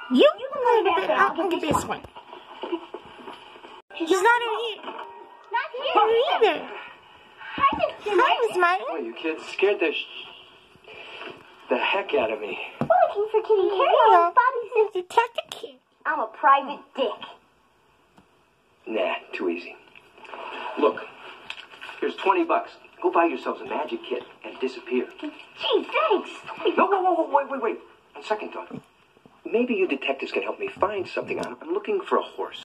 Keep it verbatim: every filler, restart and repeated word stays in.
You can look at I'll look at this one. He's not in here. Not here. Here either. Hi, Mister Hi, Miss Martin. Oh, you kids scared the sh the heck out of me. We're looking for Kitty Carey. Yeah. Bobby says Detective Kid. I'm a private dick. Nah, too easy. Look, here's twenty bucks. Go buy yourselves a magic kit and disappear. Gee, thanks. No, whoa, whoa, whoa, wait, wait, wait. On second thought, maybe you detectives can help me find something. I'm, I'm looking for a horse.